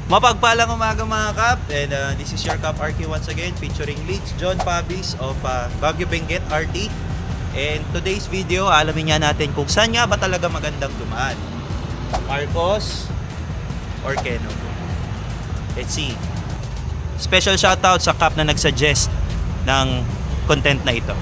Mapagpalang umaga mga Kap, and this is your Kap RQ once again, featuring Leeds John Fabis of Baguio Benguet RT. And today's video, alamin nga natin kung saan nga ba talaga magandang dumaan, Marcos or Quezon. Let's see. Special shoutout sa Kap na nagsuggest ng content na ito.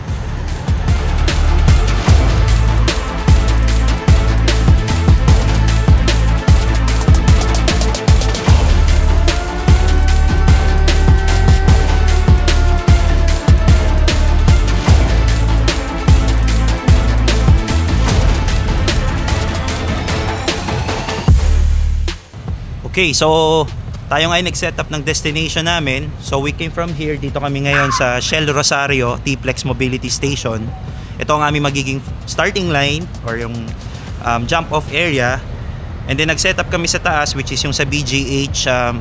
Okay, so tayo nga ay nag-set up ng destination namin. So we came from here, dito kami ngayon sa Shell Rosario T-Flex Mobility Station. Ito ang aming magiging starting line or yung jump off area. And then nag-set up kami sa taas, which is yung sa BGH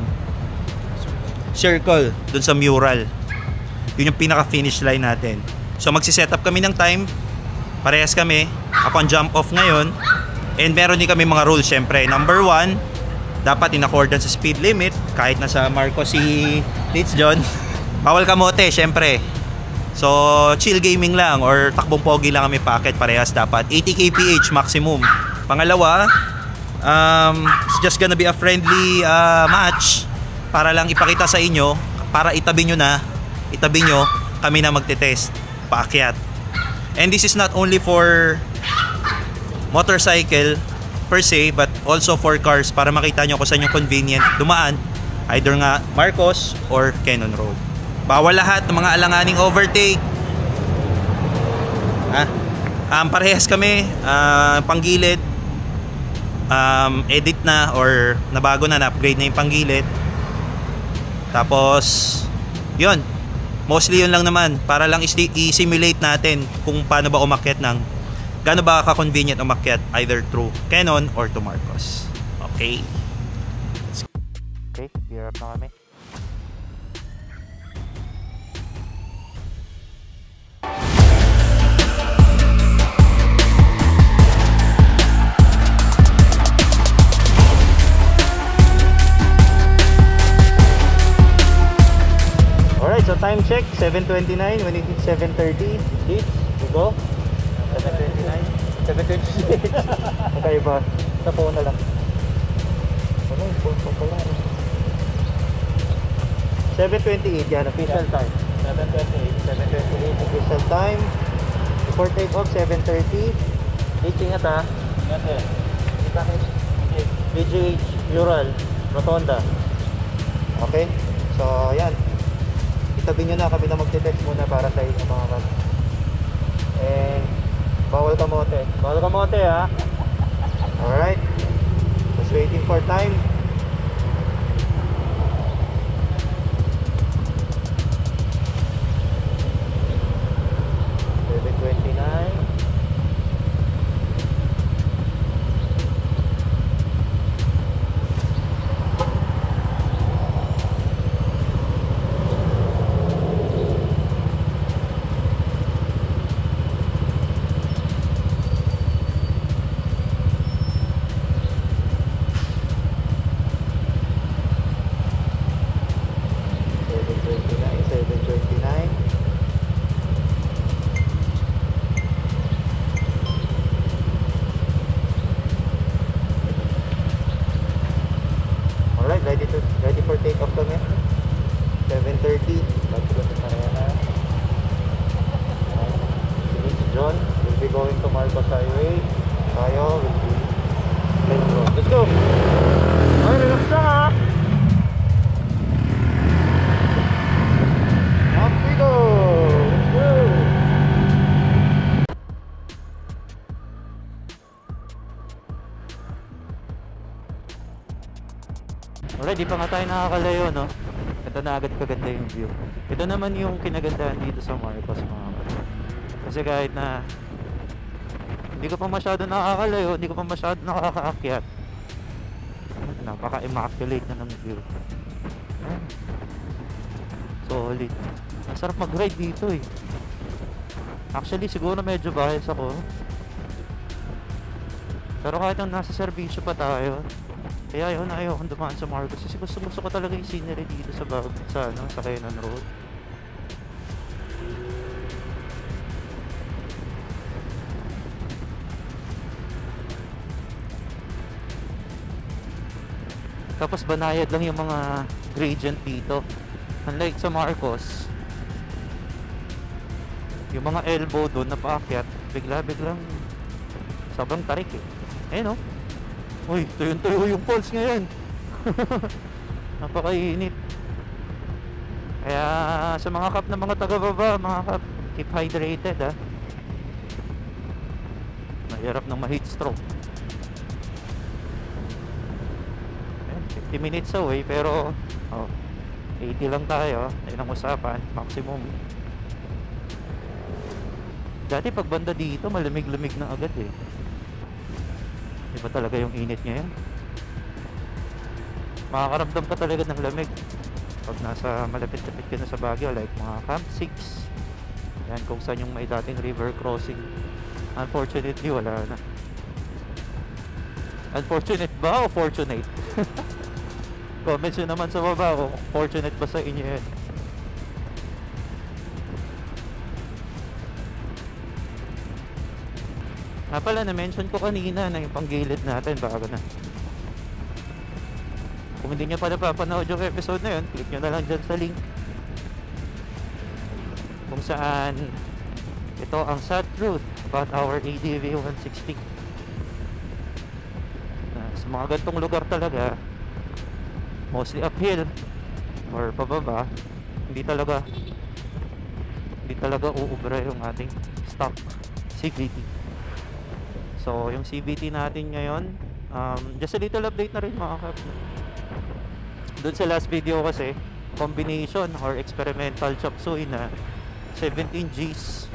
circle, dun sa mural. Yun yung pinaka-finish line natin. So magsi-set up kami ng time, parehas kami. Ako ang jump off ngayon. And meron din kami mga rules syempre. Number 1, dapat in accordance sa speed limit. Kahit nasa Marcos si Leeds John, bawal kamote syempre. So chill gaming lang or takbong pogi lang kami packet. Parehas dapat 80 kph maximum. Pangalawa, it's just gonna be a friendly match para lang ipakita sa inyo, para itabi nyo kami na magte-test paakyat. And this is not only for motorcycle per se, but also for cars, para makita nyo kung saan yung convenient dumaan, either nga Marcos or Quezon Road. Bawal lahat ng mga alanganing overtake. Parehas kami, panggilid, edit na or nabago na, na-upgrade na yung panggilid. Tapos yun, mostly yun lang naman, para lang i-simulate natin kung paano ba umakyat ng, gaano ba ka-convenient umakyat either through Quezon or to Marcos. Okay. Okay, gear up na kami. Alright, so time check, 7:29. When it is 7:30, we go. 7:26. Okay ba? Sa phone na lang. Ano yung phone ko pala? 7:28 yan, official time. 7:28 official time. Before take off, 7:30. Ingat ha. BGH mural Rotonda. Okay? So yan, itabi nyo na, kami na magte-text muna para sa inyo mga kap. And bawal kamote ha. Alright, just waiting for time. Ready for take off kami. 7:30. Bago sa Mariana. John will be going to Marcos Highway. Tayo will be Quezon Road. Let's go! Alright, relax na ha! Up we go! Let's go! Alright, di pa nga tayo nakakalayo, no? Ito na agad kaganda yung view. Ito naman yung kinagandahan dito sa Marcos, mga kapatid. Kasi kahit na hindi ko pa masyado nakakalayo, hindi ko pa masyado nakakaakyat, napaka-immaculate na ng view. Solid. Masarap mag-ride dito eh. Actually, siguro medyo bias ako. Pero kahit nang nasa serbisyo pa tayo, Kaya yun, ayaw akong dumaan sa Marcos kasi gusto ko talaga yung scenery dito sa Kenan Road. Tapos banayad lang yung mga gradient dito. Unlike sa Marcos, yung mga elbow doon na paakyat, biglang sobrang tarik eh. Ayun oh. Uy, tuyo yung pulse ngayon. Napakainit. Kaya sa mga kap na mga taga-baba, mga kap, keep hydrated ha. Mahirap ng ma-heat stroke. 50 minutes away pero 80 lang tayo. Ayun ang usapan, maximum. Dati pag banda dito malamig-lamig na agad eh. Iba talaga yung init ngayon. Makakaramdam ka talaga ng lamig pag nasa malapit-lapit ka na sa Baguio, like mga Camp 6. Yan, kung saan yung may dating river crossing. Unfortunately wala na. Unfortunate ba o fortunate? Comments nyo naman sa baba kung fortunate ba sa inyo yan. Pala, na-mention ko kanina na yung panggilid natin bago na. Kung hindi nyo pa napapanood yung episode na yun, click nyo na lang dyan sa link kung saan ito ang sad truth about our ADV 160. Sa mga gantong lugar talaga, mostly uphill or pababa, hindi talaga uubra yung ating stock CVT. So yung CVT natin ngayon, just a little update na rin mga kap. Doon sa last video kasi, combination or experimental chop suey na 17 Gs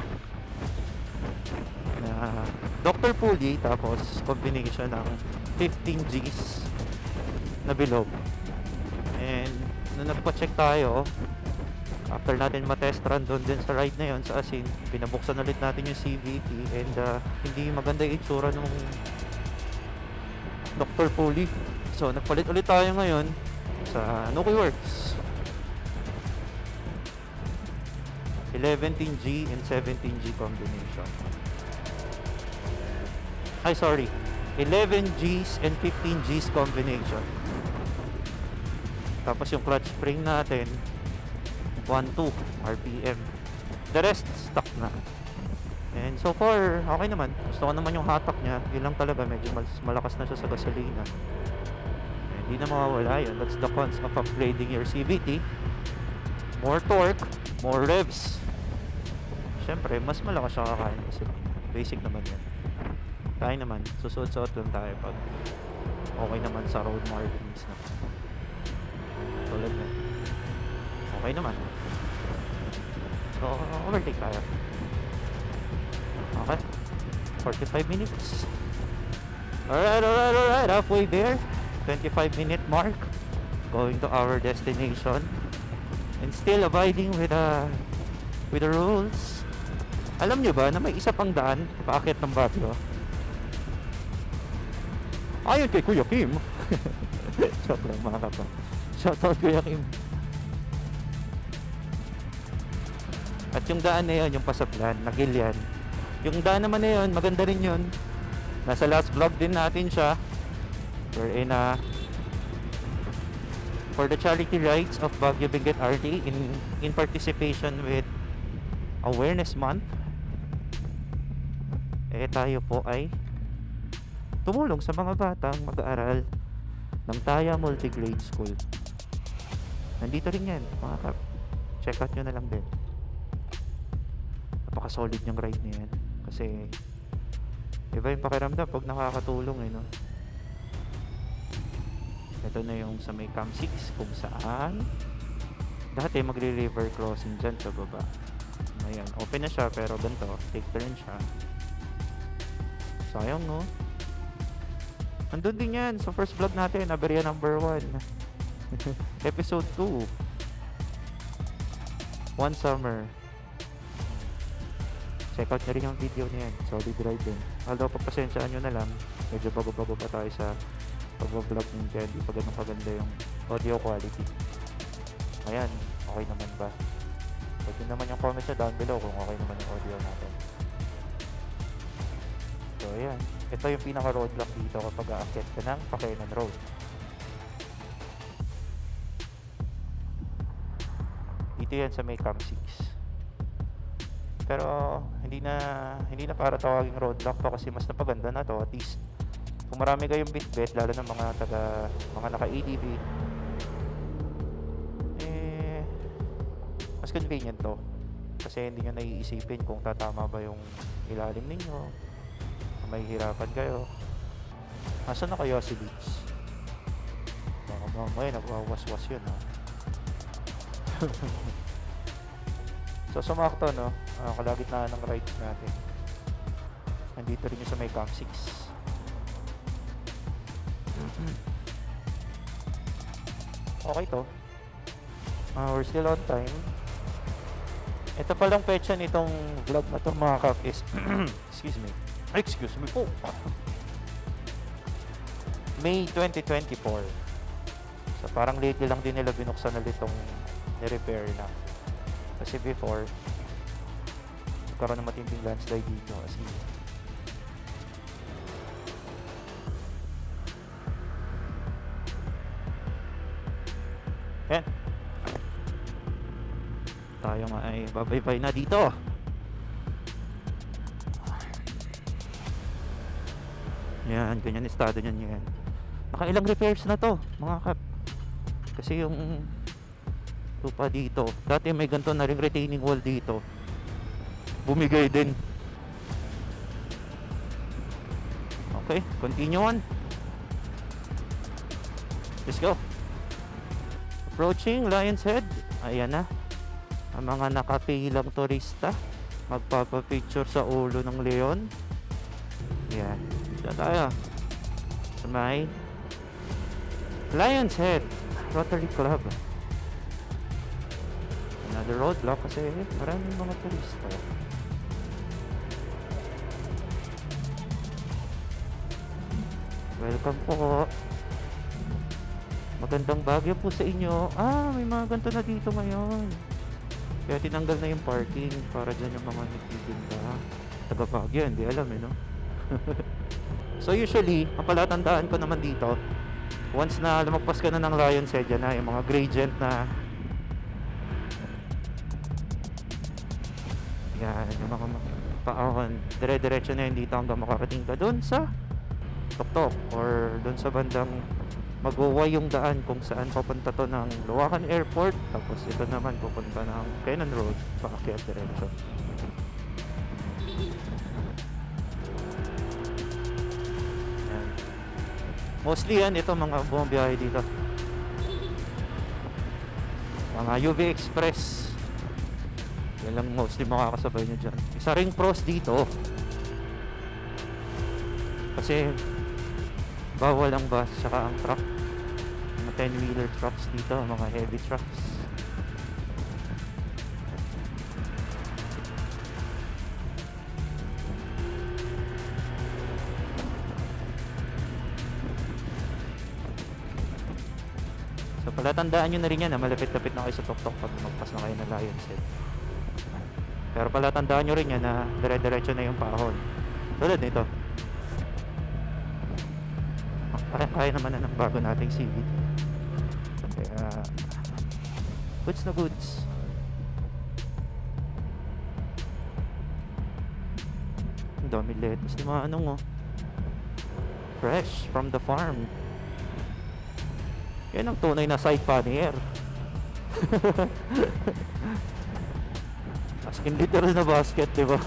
na Dr. Pulley, tapos combination ng 15 Gs na bilog. And nung nagpa-check tayo, after natin matest run doon din sa ride na yon sa Asin, pinabuksan ulit natin yung CVT and hindi maganda yung itsura nung Dr. Pulley. So nagpalit ulit tayo ngayon sa Nuki Works 11G and 17G combination. Ay sorry, 11Gs and 15Gs combination. Tapos yung clutch spring natin 1.2 RPM. The rest stock na. And so far okay naman. Gusto ko naman yung hatak niya. Yun lang talaga, medyo malakas na siya sa gasolina. Hindi na mawawala yun. That's the cons of upgrading your CVT. More torque, more revs. Siyempre mas malakas siya kakain ng gasolina. Basic naman yan. Tayo naman, susuot-suot lang tayo pag okay naman sa road markings na. Tulad na. Okay naman. So, overtake tayo. Okay. 45 minutes. Alright. Halfway there. 25-minute mark. Going to our destination. And still abiding with the rules. Alam nyo ba na may isa pang daan paakyat ng Baguio? Ayon kay Kuya Kim. Shout lang mga kapa. Shout out Kuya Kim. At yung daan na yun, yung Pasaplan, Nagilian. Yung daan naman na yun, maganda rin yun. Nasa last vlog din natin siya. We're for the charity rides of Baguio Benguet RT in participation with Awareness Month. Tayo po ay tumulong sa mga batang mag-aaral ng Taya Multigrade School. Nandito rin yan, mga kap. Check out nyo na lang din. Napaka-solid yung ride na yan. Kasi iba yung pakiramdam pag nakakatulong no? Ito na yung sa may Camp 6 kung saan dati magre-river crossing dyan sa baba. Ngayon, open na siya pero ganito, take turn siya. Sayang no? Andun din yan sa first vlog natin, Aberya number 1. Episode 2. One Summer. Check out nyo rin yung video niyan. Solid ride din. Although pagpasensyaan nyo na lang, medyo bago-bago pa tayo sa pag-vlog ninja, hindi pa ganun kaganda yung audio quality. Ayan, okay naman ba? Pwede naman yung comments down below kung okay naman yung audio natin. So ayan, ito yung pinaka roadblock dito kapag aakyat ka ng Pakenan Road. Dito yan sa may Cam 6. Pero hindi na para tawaging roadblock to kasi mas napaganda na to. At least kung marami kayong bitbit, lalo na mga naka ADB, mas convenient to kasi hindi nyo naiisipin kung tatama ba yung ilalim ninyo, may hirapan kayo. Asan na kayo si Beats? Baka mamaya nagwawaswas yun ha. So sumakto no, kalagitnaan ng rides natin. Nandito rin yung sa may Cam 6. Okay to. We're still on time. Ito palang petsa nitong vlog na to mga kap is excuse me po. May 2024. So parang lately lang din nila binuksan ulit itong ni-repair na. Kasi before nagkaroon ng matinding landslide dito kasi yan. Tayo nga ay babaybay na dito. Yan, ganyan estado niyan yan. Nakailang repairs na to mga kap. Kasi yung lupa dito, dati may ganito na ring retaining wall dito, bumigay din. Okay, continue on. Let's go. Approaching Lion's Head. Ayan na ang mga nakapilang turista magpapapicture sa ulo ng leon. Yan, dito tayo sa may Lion's Head Rotary Club. Another roadblock kasi maraming mga turista. Welcome po. Magandang Baguio po sa inyo. May mga ganito na dito ngayon. Kaya tinanggal na yung parking para dyan yung mga nagtitinda. Taga Baguio, hindi alam no? So usually, ang palatandaan ko naman dito, once na lumagpas ka na ng Lion's Head, yan na yung mga gradient na yan, yung mga paahon, dire-diretso na yun dito hanggang makarating ka dun sa Tuktok or dun sa bandang mag-uway yung daan kung saan papunta to ng Luwakan Airport, tapos ito naman pupunta ng Kenan Road, paakyat diretso. Yan. Mostly yan, ito mga buong biyahe dito, mga UV Express, yan lang mostly makakasabay nyo dyan. Isa ring pros dito kasi bawal ang bus saka ang truck, mga 10-wheeler trucks dito, mga heavy trucks. So palatandaan nyo na rin yan na malapit-lapit na kayo sa Tuktok pag magpas na kayo ng Lion's Head. Pero palatandaan nyo rin yan na dire-diretso na yung paahon tulad nito. Kaya naman na ng bago nating CVT. Kaya goods na goods. Ang dami lettuce ni mga anong fresh from the farm. Yan ang tunay na side panier. As in literal na basket, diba?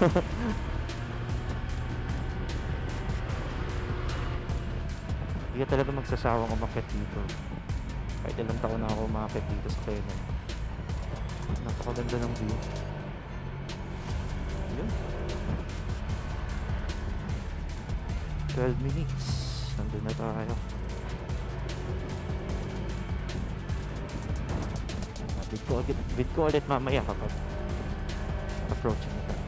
Hindi ka talaga magsasawang umakyat dito. Kahit ilang taon na ako umakyat dito sa Kenan. Napakaganda ng view. Yun. 12 minutes. Nandun na tayo. Bid ko ulit mamaya kapag approach na tayo.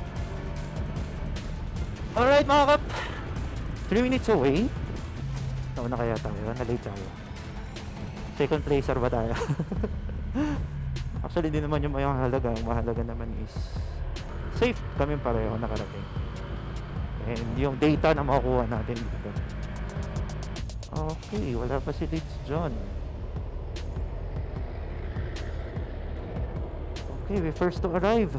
Alright mga kap, 3 minutes away. Nauna kaya tayo, na-late tayo. Second placer ba tayo? Actually, di naman yung mahalaga. Ang mahalaga naman is safe kami pareho nakarating. And yung data na makukuha natin dito. Okay, wala pa si Leeds John. Okay, we first to arrive.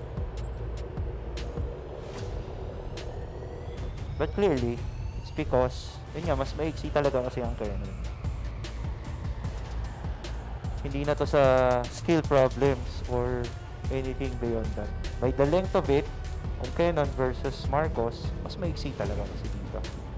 But clearly, it's because yun nga, mas maiksi talaga kasi ang Canon. Hindi na to sa skill problems or anything beyond that. By the length of it, kung Canon versus Marcos, mas maiksi talaga kasi dito.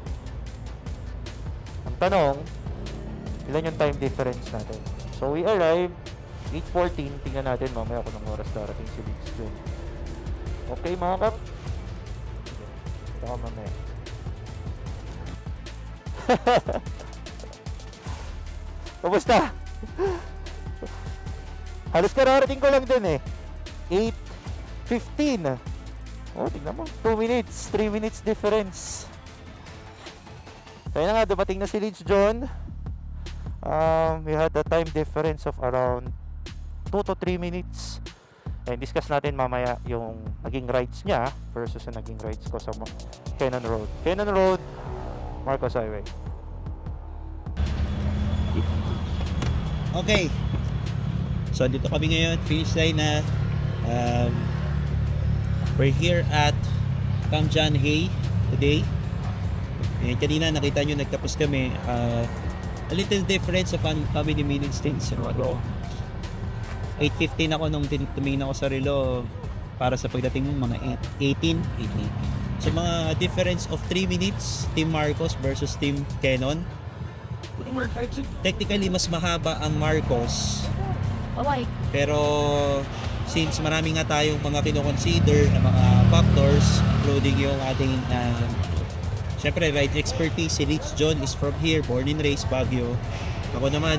Ang tanong, ilan yung time difference natin? So we arrived 8:14. Tingnan natin mamaya kung anong oras darating si Leeds John. Okay mga kap? Ito ka mamaya. Kamusta? Halos kararating ko lang din eh. 8:15. Oh, tingnan mo. 2 minutes, 3 minutes difference. Kaya na nga, dumating na si Leeds John. We had a time difference of around 2 to 3 minutes. And discuss natin mamaya yung naging rides niya versus yung naging rides ko sa Canon Road. Canon Road, Marcos Highway. Okay. So, dito kami ngayon. Finish line na. We're here at Camp John Hay today. And kanina nakita nyo nagtapos kami. A little difference of how many minutes din. So, 8:15 ako nung tumingin ako sa relo para sa pagdating ng mga 18. So mga difference of 3 minutes Team Marcos versus Team Canon. Technically mas mahaba ang Marcos. Pero since marami nga tayong mga kino-consider na mga factors, including yung ating syempre ride expertise, si Leeds John is from here, born and raised Baguio. Ako naman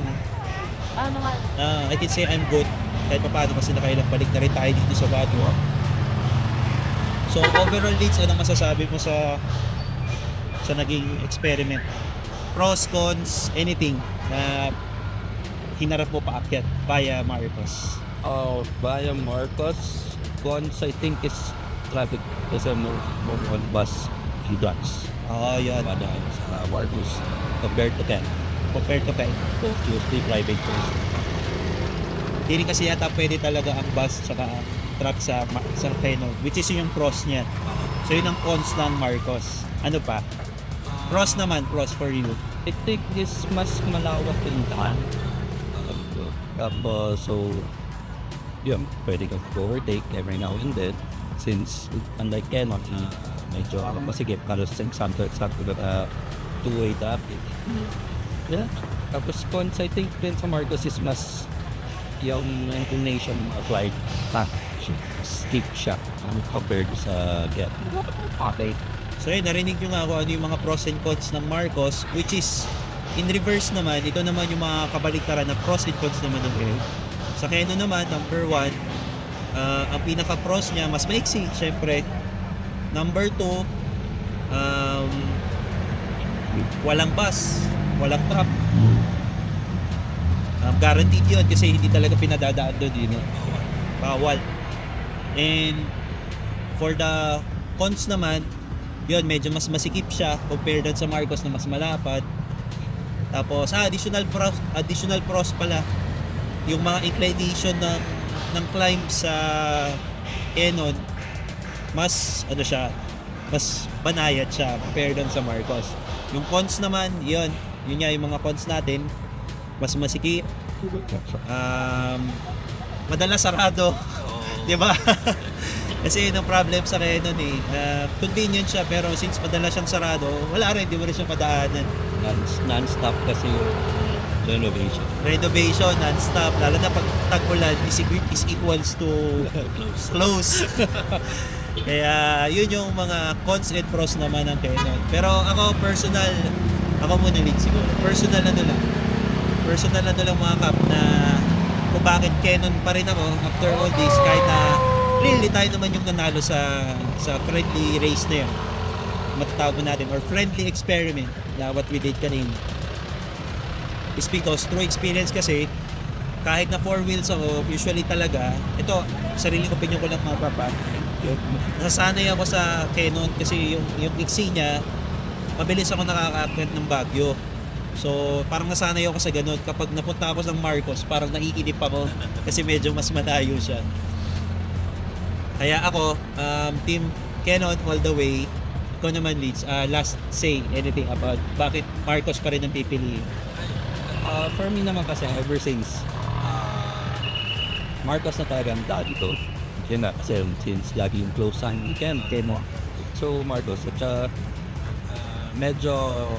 I can say I'm good kahit pa paano kasi nakailang balik na rin tayo dito sa Baguio. So overall Leeds, anong masasabi mo sa naging experiment? Pros, cons, anything na hinarap mo paakyat via Marcos? Via Marcos, cons I think is traffic kasi more on bus and trucks. Yan. Sa Marcos compared to Ken. Usually private cars. Hindi rin kasi yata pwede talaga ang bus saka ang truck sa Canon, which is yung pros niya. So yun ang cons ng Marcos. Ano pa? Pros naman, pros for you. I think is mas malawak yung daan. Tapos so yun, pwede kang overtake every now and then since unlike Canon medyo masigip kalos example two-way traffic. Yeah. Tapos cons I think din sa Marcos is mas yung inclination applied steep siya compared sa Get. Okay. So yun, narinig nyo nga kung ano yung mga pros and cons ng Marcos, which is in reverse naman, ito naman yung mga kabaliktaran na pros and cons naman ng Canon. Sa Canon naman, number 1, ang pinaka-pros niya, mas maiksi, syempre. Number 2, walang bus, walang truck. Guaranteed yun kasi hindi talaga pinadadaan doon yun. Bawal. And for the cons naman, yun, medyo mas masikip siya compared doon sa Marcos na mas malapad. Tapos, additional pros pala, yung mga inclination ng climb sa Canon, mas mas banayad siya compared doon sa Marcos. Yung cons naman, yun nga yung mga cons natin, mas masikip, madalas sarado, di ba? Kasi yun ang problem sa Canon convenient siya pero since madalas siyang sarado, wala rin, di mo rin siya padaanan. Non-stop kasi yung renovation non-stop, lalo na pag tag-ulan is equals to close. Kaya yun yung mga cons and pros naman ng Canon. Pero ako muna Leeds siguro. Personal lang mga kap na kung bakit Canon pa rin ako after all this, kahit na clearly tayo naman yung nanalo sa friendly race na yun, matatawag natin, or friendly experiment na what we did kanina. is because through experience kasi, kahit na 4 wheels ako, usually talaga, ito, sariling opinion ko lang mga papa, nasanay ako sa Canon kasi yung iksi niya, mabilis ako nakaka-acquaint ng Baguio. So, parang nasanay ako sa ganun. Kapag napunta ako ng Marcos, parang naiinip ako kasi medyo mas malayo siya. Kaya ako, team Canon all the way. Ikaw naman, Leeds, last say anything about bakit Marcos pa rin ang pipiliin? For me naman kasi ever since Marcos na talagang daddy ko. Yun na, kasi since lagi yung close sign ni Ken mo. So Marcos, at saka medyo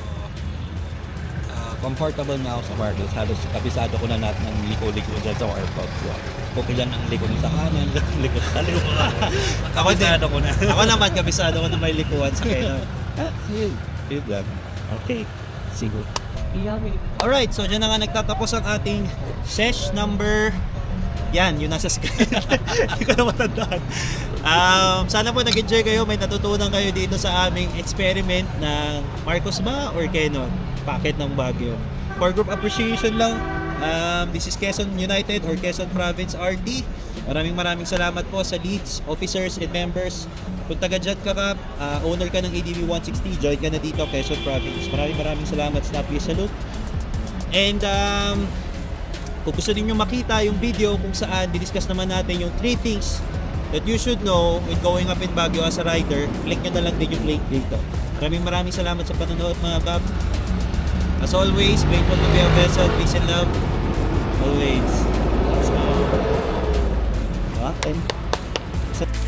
comfortable na ako sa Marcos. Halos kabisado ko na lahat ng liko-liko dyan sa Marcos. So, okay lang ang liko sa kanan, liko sa kaliwa. Kabisado ko na. Ako naman, kabisado ko na may likuan sa Canon. Yun lang. Okay, siguro. Alright, so dyan na nga nagtatapos ang ating sesh number... Yan, yun nasa screen. Hindi ko na matandaan. Sana po nag-enjoy kayo. May natutunan kayo dito sa aming experiment ng Marcos ba or Canon? Packet ng Baguio. For group appreciation lang, this is Quezon United or Quezon Province RT. Maraming salamat po sa Leeds, officers and members. Kung taga-jet ka ka, owner ka ng ADV 160, join ka na dito, Quezon Province. Maraming salamat sa Salute. And kung gusto niyo makita yung video kung saan didiscuss naman natin yung 3 things that you should know when going up in Baguio as a rider, click nyo na lang din yung link dito. Maraming salamat sa panonood mga bab. As always, grateful to be a vessel. Peace and love. Always. Let's go.